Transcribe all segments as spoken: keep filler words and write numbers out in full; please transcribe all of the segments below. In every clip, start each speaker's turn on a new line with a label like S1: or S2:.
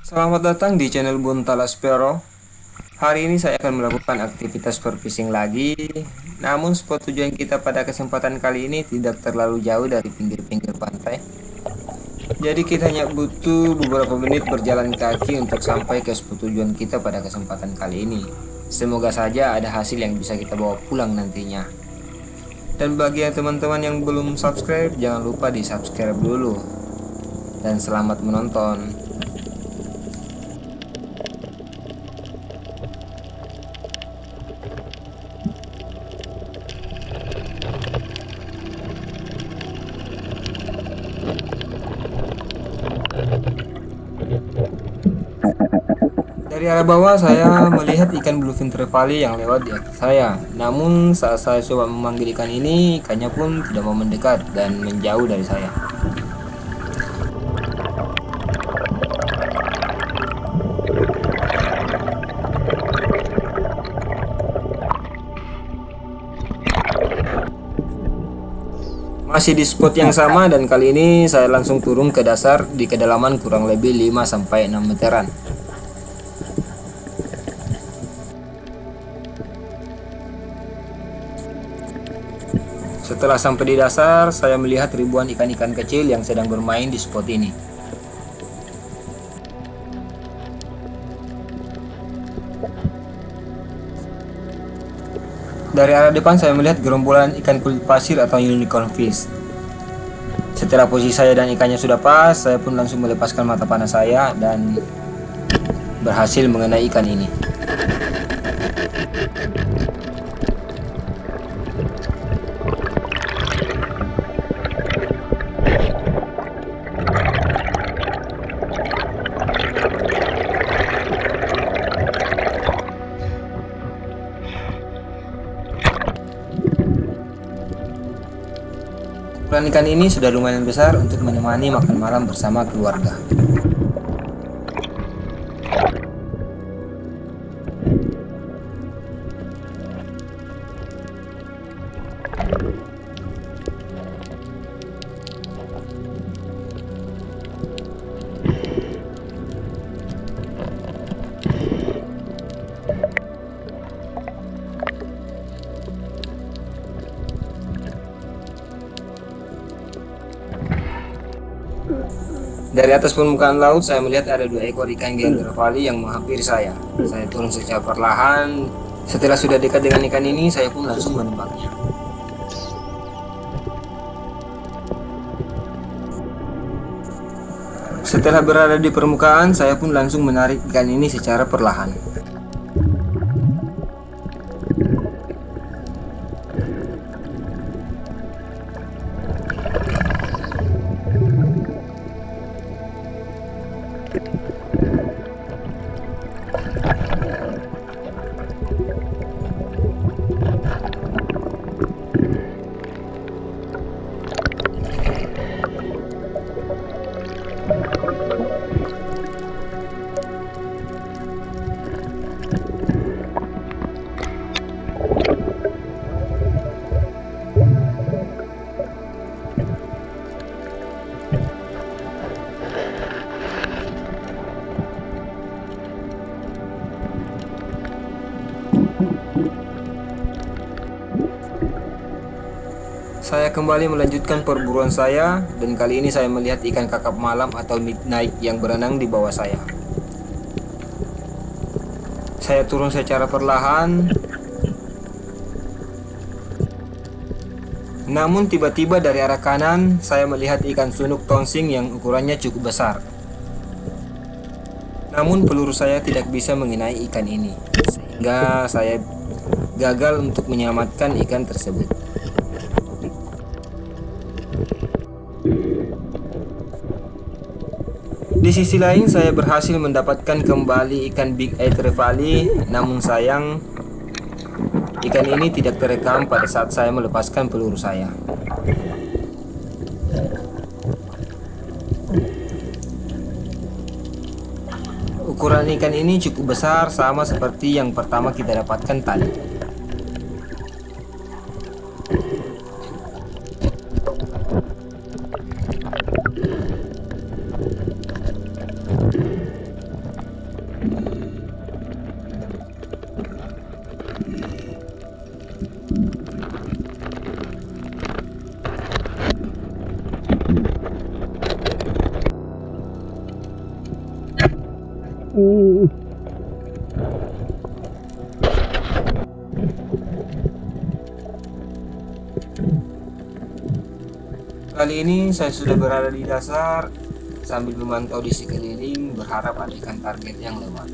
S1: Selamat datang di channel Buntala Spero. Hari ini saya akan melakukan aktivitas berfishing lagi. Namun spot tujuan kita pada kesempatan kali ini tidak terlalu jauh dari pinggir-pinggir pantai. Jadi kita hanya butuh beberapa menit berjalan kaki untuk sampai ke spot tujuan kita pada kesempatan kali ini. Semoga saja ada hasil yang bisa kita bawa pulang nantinya. Dan bagi teman-teman yang belum subscribe, jangan lupa di subscribe dulu. Dan selamat menonton. Dari arah bawah saya melihat ikan bluefin trevally yang lewat di atas saya. Namun saat saya coba memanggil ikan ini, ikannya pun tidak mau mendekat dan menjauh dari saya. Masih di spot yang sama dan kali ini saya langsung turun ke dasar di kedalaman kurang lebih lima sampai enam meteran. Setelah sampai di dasar, saya melihat ribuan ikan-ikan kecil yang sedang bermain di spot ini. Dari arah depan saya melihat gerombolan ikan kulit pasir atau unicorn fish. Setelah posisi saya dan ikannya sudah pas, saya pun langsung melepaskan mata panah saya dan berhasil mengenai ikan ini. Ukuran ikan ini sudah lumayan besar untuk menemani makan malam bersama keluarga. Dari atas permukaan laut saya melihat ada dua ekor ikan giant trevally yang menghampiri saya. Saya turun secara perlahan. Setelah sudah dekat dengan ikan ini, saya pun langsung menembaknya. Setelah berada di permukaan, saya pun langsung menarik ikan ini secara perlahan. Saya kembali melanjutkan perburuan saya dan kali ini saya melihat ikan kakap malam atau midnight yang berenang di bawah saya. Saya turun secara perlahan. Namun tiba-tiba dari arah kanan saya melihat ikan sunuk tonsing yang ukurannya cukup besar. Namun peluru saya tidak bisa mengenai ikan ini, sehingga saya gagal untuk menyelamatkan ikan tersebut. Di sisi lain saya berhasil mendapatkan kembali ikan big eye trevally, namun sayang ikan ini tidak terekam pada saat saya melepaskan peluru saya. Ukuran ikan ini cukup besar, sama seperti yang pertama kita dapatkan tadi. Kali ini saya sudah berada di dasar sambil memantau di sekeliling, berharap ada ikan target yang lewat.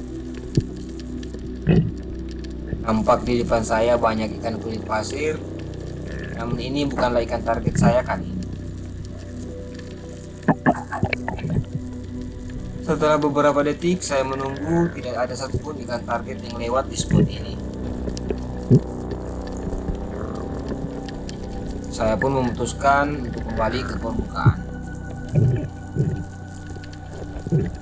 S1: Nampak di depan saya banyak ikan kulit pasir, namun ini bukanlah ikan target saya kali ini. Setelah beberapa detik saya menunggu, tidak ada satupun ikan target yang lewat di spot ini. Saya pun memutuskan untuk kembali ke permukaan.